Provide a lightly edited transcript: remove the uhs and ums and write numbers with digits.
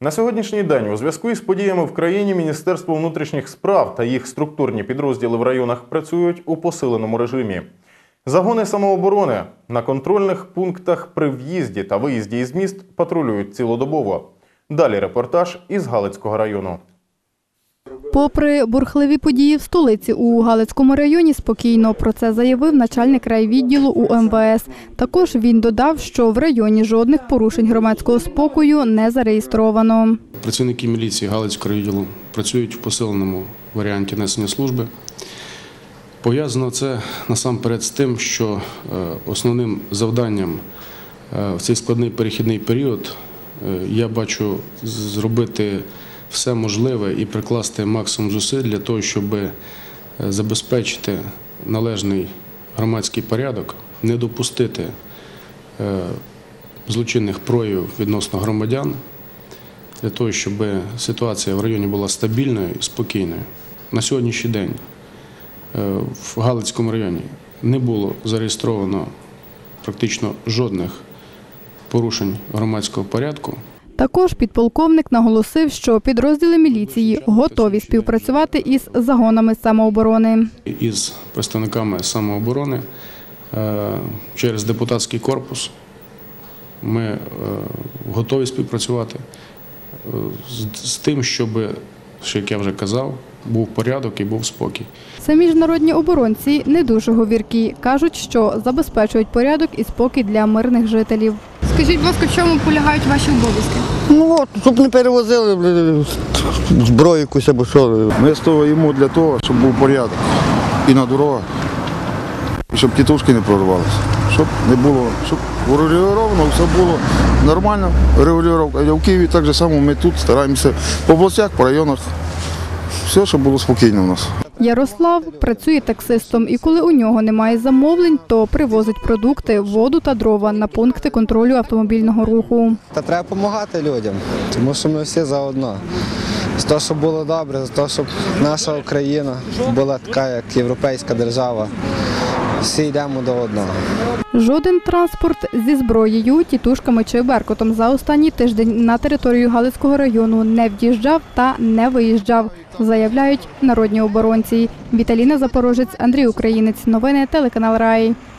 На сьогоднішній день у зв'язку із подіями в країні Міністерство внутрішніх справ та їх структурні підрозділи в районах працюють у посиленому режимі. Загони самооборони на контрольних пунктах при в'їзді та виїзді із міст патрулюють цілодобово. Далі репортаж із Галицького району. Попри бурхливі події в столиці, у Галицькому районі спокійно. Про це заявив начальник райвідділу УМВС. Також він додав, що в районі жодних порушень громадського спокою не зареєстровано. Працівники міліції Галицького райвідділу працюють в посиленому варіанті несення служби. Пов'язано це насамперед з тим, що основним завданням в цей складний перехідний період я бачу зробити все можливе і прикласти максимум зусиль для того, щоб забезпечити належний громадський порядок, не допустити злочинних проявів відносно громадян, для того, щоб ситуація в районі була стабільною і спокійною. На сьогоднішній день в Галицькому районі не було зареєстровано практично жодних порушень громадського порядку. Також підполковник наголосив, що підрозділи міліції готові співпрацювати із загонами самооборони. Із представниками самооборони через депутатський корпус ми готові співпрацювати з тим, щоб, як я вже казав, був порядок і був спокій. Самі ж народні оборонці не дуже говіркі. Кажуть, що забезпечують порядок і спокій для мирних жителів. Скажіть, будь ласка, в чому полягають ваші обов'язки? Щоб не перевозили зброю якусь або що. Ми стоїмо для того, щоб був порядок і на дорогах, і щоб тітушки не прорвалися, щоб не було, щоб урегульовано все було нормально, регулювання. В Києві так же само ми тут стараємося по областях, по районах, все, щоб було спокійно у нас. Ярослав працює таксистом і коли у нього немає замовлень, то привозить продукти, воду та дрова на пункти контролю автомобільного руху. Та треба допомагати людям, тому що ми всі заодно. З того, щоб було добре, з того, щоб наша Україна була така, як європейська держава. Всі йдемо до одного. Жоден транспорт зі зброєю, тітушками чи беркутом за останній тиждень на територію Галицького району не в'їжджав та не виїжджав, заявляють народні оборонці. Віталіна Запорожець, Андрій Українець. Новини телеканал Раї.